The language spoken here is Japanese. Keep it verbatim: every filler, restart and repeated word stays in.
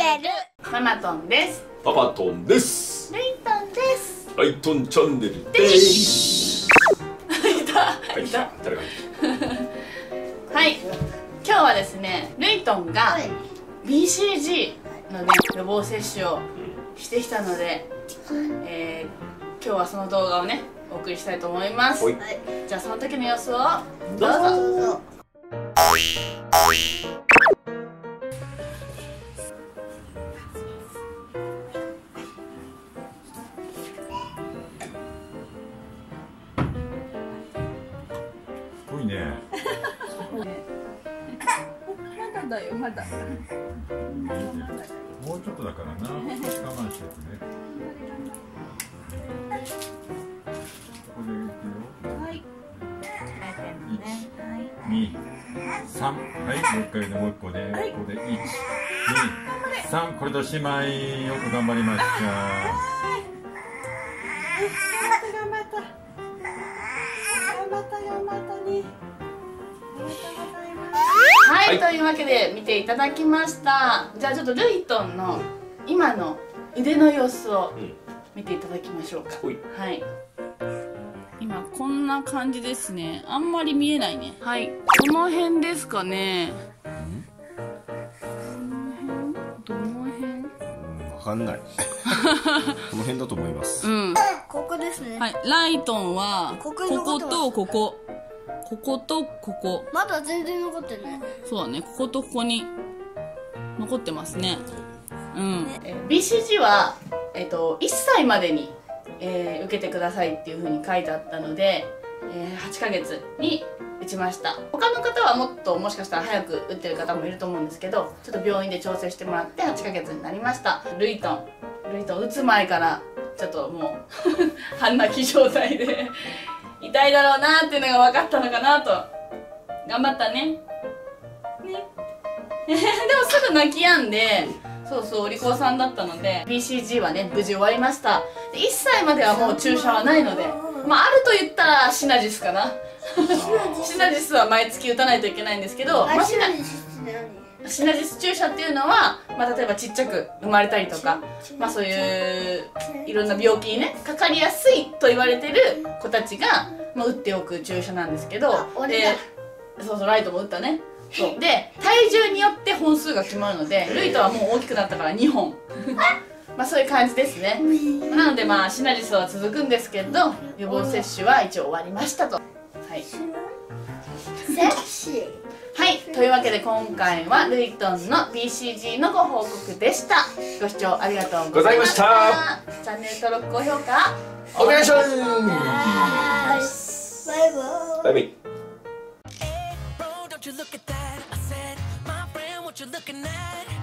ネルママトンです。 パパトンです。 レイトンです。 ライトンチャンネルです。 いたいた誰がはい、今日はですね、レイトンが ビーシージー のね予防接種をしてきたので、えー、今日はその動画をねお送りしたいと思います。じゃあその時の様子をどうぞ。 すごいね。 まだだよ、まだ。 もうちょっとだからな。我慢しててね。これいくよ。 はい。 一、二、三。はい、もう一回でもう一個で、ここで一、二、三。これでおしまい。よく頑張りました。 頑張った。頑張った、頑張ったね。はい、というわけで見ていただきました。じゃあちょっとルイトンの今の腕の様子を見ていただきましょうか。はい。今こんな感じですね。あんまり見えないね。はい。この辺ですかね。どの辺？ わかんない。この辺だと思います。 うん。 ここですね。 はい。ライトンはここにことここ。こことここ。 まだ全然残ってない。 そうだね、こことここに残ってますね。うん。えー、ビーシージー は、えっと、いっさいまでに、えー、受けてくださいっていうふうに書いてあったので、えー、はちかげつに打ちました。他の方はもっともしかしたら早く打ってる方もいると思うんですけど、ちょっと病院で調整してもらってはちかげつになりました。ルイトン。ルイトン打つ前からちょっともう半泣き状態で痛いだろうなっていうのが分かったのかなと。頑張ったね。ねでもすぐ泣き止んで、そうそう、お利口さんだったので ビーシージー はね無事終わりました。でいっさいまではもう注射はないので、まああると言ったらシナジスかな。シナジスは毎月打たないといけないんですけど、まあ、シナシナジス注射っていうのは、まあ、例えばちっちゃく生まれたりとか、まあ、そういういろんな病気にねかかりやすいと言われてる子たちが、まあ、打っておく注射なんですけど、でそうそう、ライトも打ったね。そうで体重によって本数が決まるので、ルイトはもう大きくなったからにほんまあそういう感じですね。なのでまあシナジスは続くんですけど、予防接種は一応終わりましたと。はい、 接種はい、というわけで今回はルイトンの ビーシージー のご報告でした。ご視聴ありがとうございました。チャンネル登録、高評価お願いします。 バイバイ。 バイバイ。 Don't you look at that? I said, my friend, what you looking at?